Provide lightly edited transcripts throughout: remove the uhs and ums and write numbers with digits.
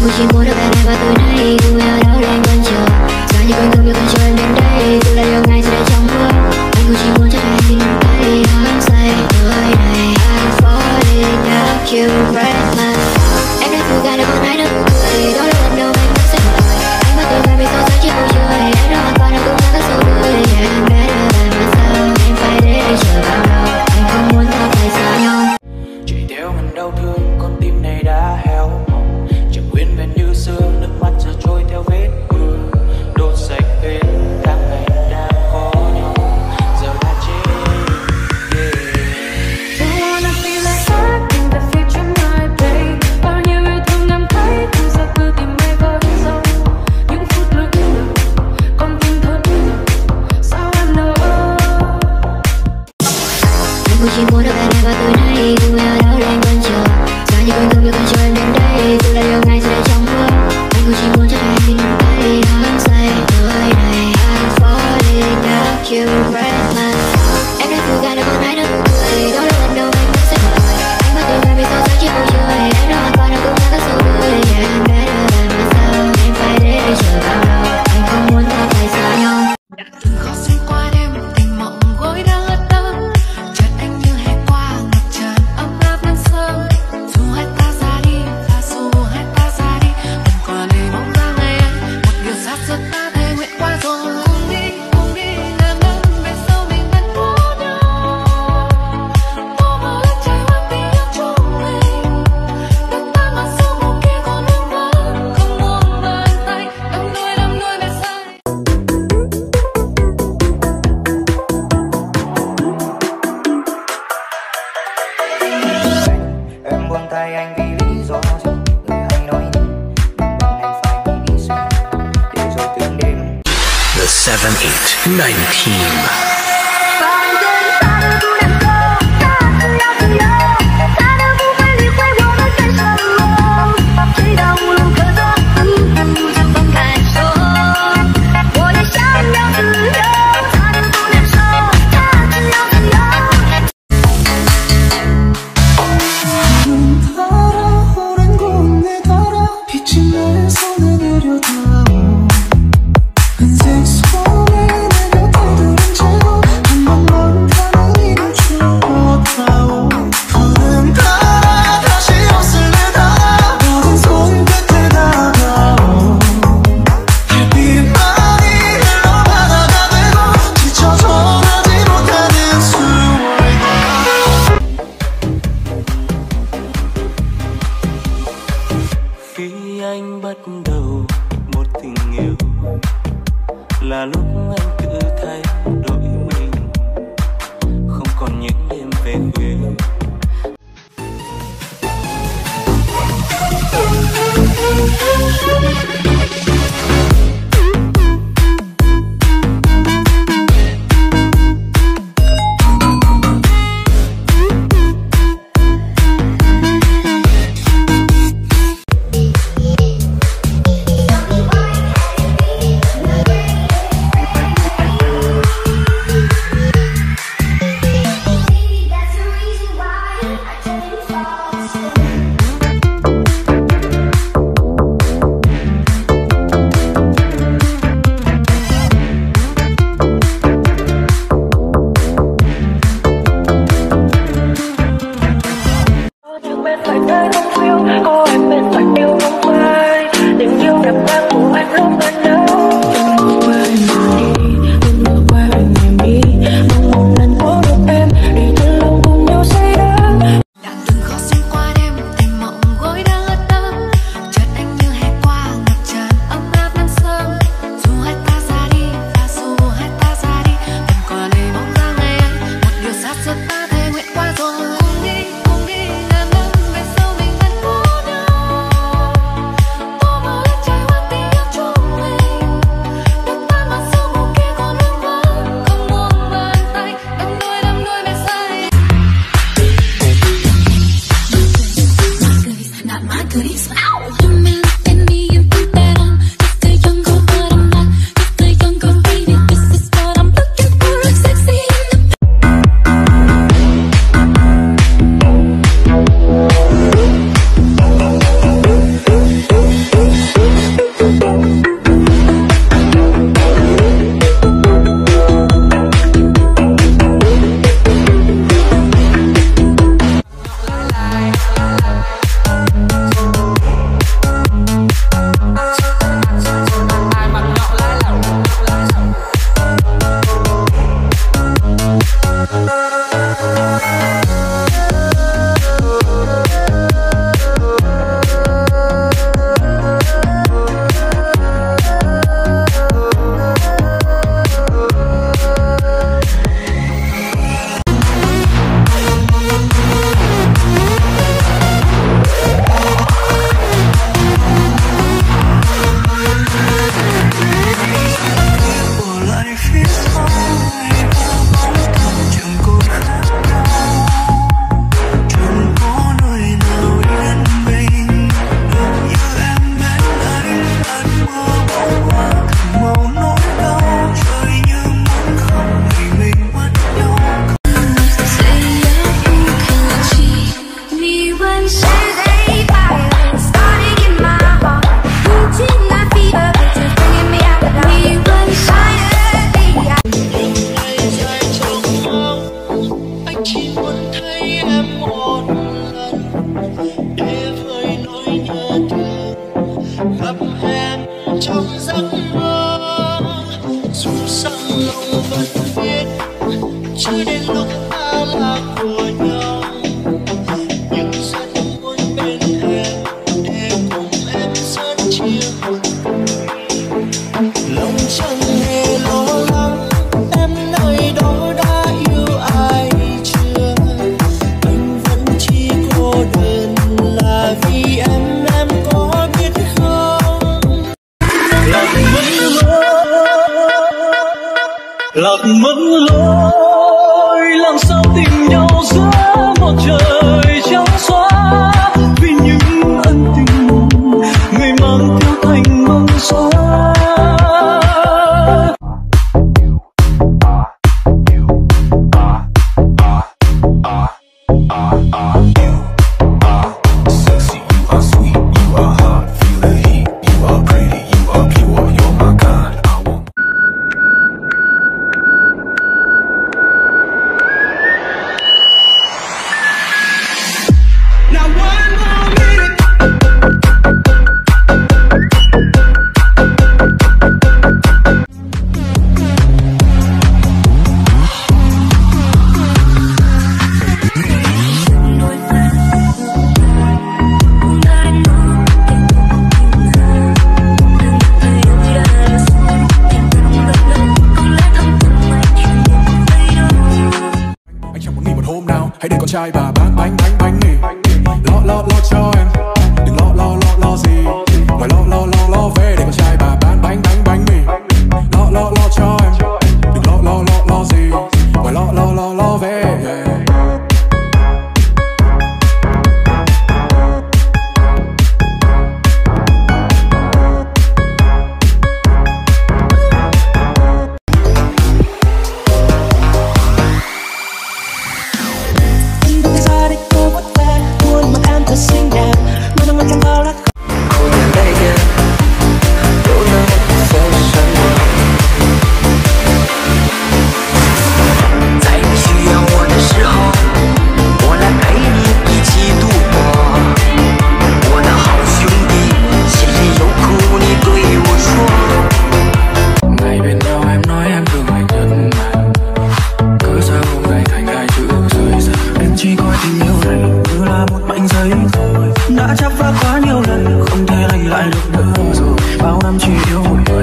cũng chỉ muốn được về đây và tối nay cùng em ở đâu để anh vẫn chờ. Giá như quanh không được cần chờ em đến đây, dù là điều ngày sẽ để trong mưa. Anh cũng chỉ muốn cho anh đi nắm tay, hăng say tới đây. I'm falling down, you break my heart. Em đã cố gắng để con ai được cười, đó là lần đầu anh mất sẽ lời. Anh mất từ ngày vì so sánh chỉ bầu trời. Em đã hoàn toàn em cũng đã cất sâu đuôi. Yeah, I'm better than myself. Anh phải để anh chờ bao lâu, anh không muốn ta phải xa nhau. Chỉ theo ngần đau thương, con tim này đã héo mòn. Chẳng nguyên vẹn như xưa, nước mắt giờ trôi theo vết mưa. Đốt sạch hết tháng ngày đang có nhau, giờ đã chết. Don't wanna feel like stuck in the future, my babe. Bao nhiêu yêu thương em thấy, từ giờ cứ tìm mây với dòng. Những phút lưỡng lự, con tim thẫn thờ, sao em nỡ? Anh cũng chỉ muốn được về đây và tối nay cùng em ở đâu để anh vẫn chờ. Giá như quanh không được cần chờ em đến đây, dù là điều ngày sẽ để trong mưa. Anh cũng chỉ muốn cho anh đi nắm tay, hăng say tới đây. I'm falling down, you break my heart. Em đã cố gắng để con ai được cười, đó là lần đầu anh mất sẽ lời. Anh mất từ ngày vì so sánh chỉ bầu trời. Em đã hoàn toàn em cũng đã cất sâu đuôi. Yeah, I'm better than myself. Anh phải để anh chờ bao lâu, anh không muốn ta phải xa nhau. Khó xuyên qua đêm, tình mộng gối đang lất đất. Chợt anh như hè qua, ngập tràn ấm áp nắng sớm. Dù hai ta ra đi, và dù hai ta ra đi, vẫn qua đây bóng dáng ngày ấy. Một điều xa xưa ta thề nguyện qua rồi. Cùng đi, ngàn năm về sau mình vẫn có nhau. Tô màu lên trời hoang tiếng yêu chung mình. Đất ta mang sương mù kia còn vương vấn, không buông bàn tay, đắm đuôi về sau. Em buông tay anh vì lý do gì? Người hay nói nhưng anh phải nghĩ suy để rồi từng đêm. The 7-8-9 team. 달아오른 곳에 달아 빛이 날 손에 내려다오 은색 손에 내 곁에 두른 채로 한 번만 가는 이를 주워다오 푸른 달아 다시 옷을 내달아 너는 손끝에 다가오 햇빛만이 흘러바다가 되고 지쳐서 가지 못하는 수월과 Khi anh bắt đầu một tình yêu là lúc anh tự thấy đổi mình, không còn những đêm về khuya. em trong giấc mơ. Dù rằng lòng vẫn biết chưa đến lúc ta là của nhau, nhưng rất muốn bên em để cùng em rất chia buồn. Lòng chẳng hề lo lắng em nơi đó đã yêu ai chưa, anh vẫn chỉ cô đơn là vì em có biết không? Lạc mất lối làm sao tìm nhau giữa một trời trắng xóa, vì những ân tình người mang theo thành băng xóa. Hãy để con trai bà bán bánh mì. Lo cho em, đừng lo gì. Ngoài lo về để con trai bà bán bánh mì. Lo cho em, đừng lo gì. Ngoài lo về. Đã chấp phá quá nhiều lần không thể lành lại được nữa rồi, bao năm chỉ yêu một người.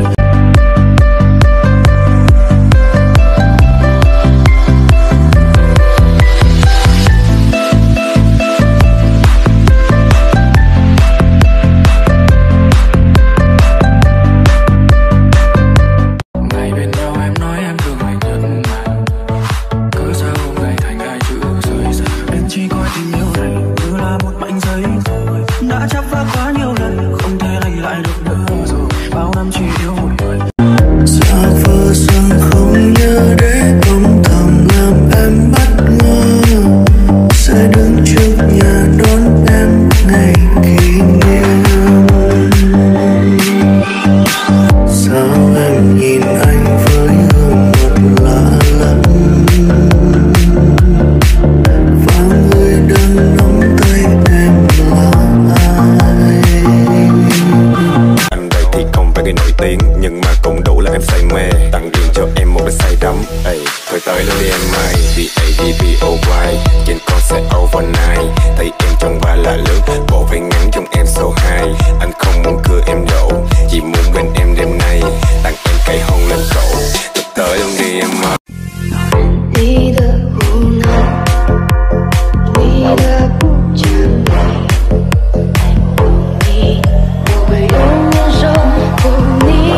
Ngày bên nhau em nói em thương anh thật mà, cớ sao hôm nay thành hai chữ rời xa. Em chỉ coi tình yêu này như là một mảnh giấy thôi, đã chấp phá quá nhiều lần không thể lành lại được nữa rồi, bao năm chỉ yêu một người. Giả vờ rằng không nhớ để âm thầm làm em bất ngờ, sẽ đứng trước nhà đón em ngày kỷ niệm. Sao em nhìn anh với gương mặt lạ lẫm, và người đang nắm tay em là ai? Anh đây thì không phải người nổi tiếng, nhưng mà cũng đủ là em say mê. Tặng riêng cho em một cái say đắm. Thôi tới luôn đi em ơi, B-A-D-B-O-Y trên con sẽ overnight. Thấy em trong ba là lướt, bộ váy ngắn trong em số 2. Anh không muốn cưa em đổ, chỉ muốn bên em đêm nay. Tặng em cây hôn lên cổ, thôi tới luôn đi em ơi. 你的无奈，你的不讲理，我会永远守护你。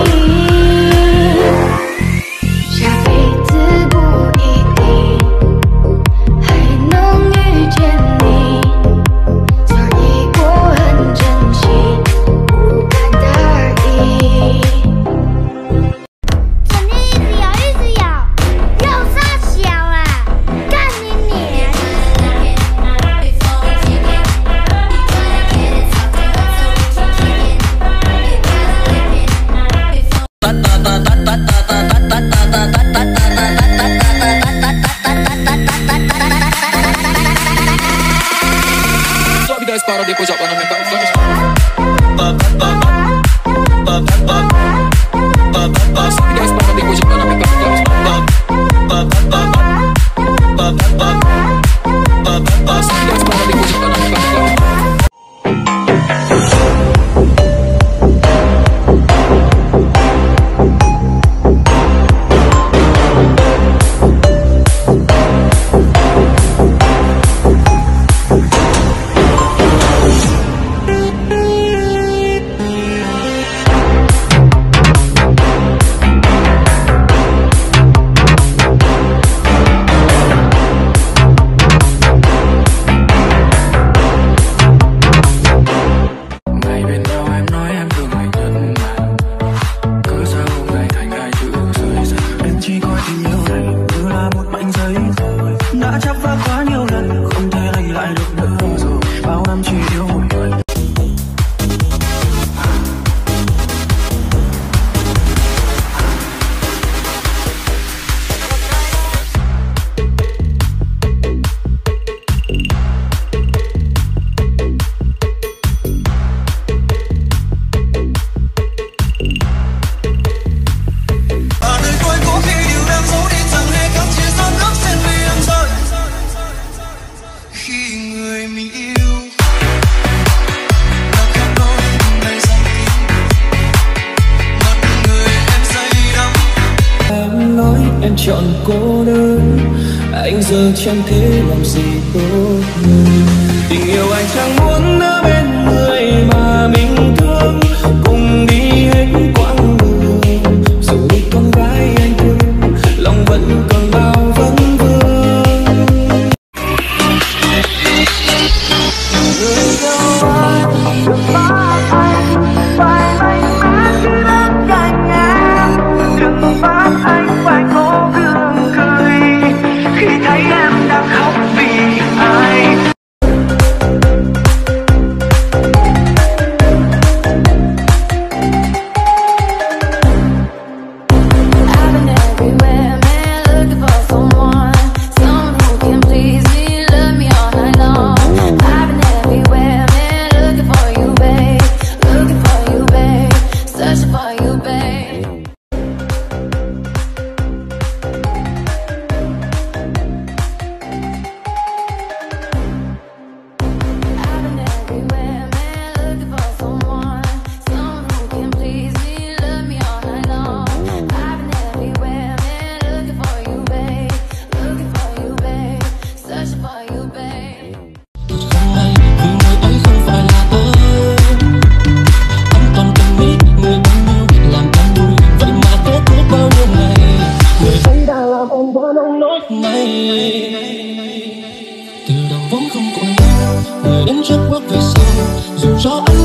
下辈子不一定还能遇见你，所以我很珍惜，不敢大意。 什么意思呀？一直咬，有啥小啊？干你娘！ Só me dá esse parada depois já pra não aumentar os olhos. chọn cô đơn. Anh giờ chẳng thể làm gì tốt hơn. Tình yêu anh chẳng muốn ở bên người mà mình thương, cùng đi hết quãng đường. Dù biết con gái anh thương, lòng vẫn còn bao vấn vương. Người yêu ơi, đừng bắt anh phải mạnh mẽ khi bên cạnh em. Đừng bắt anh phải cố gượng cười khi thấy em đang khóc vì ai. Từ đầu vốn không còn người đến trước bước về sau, dù cho anh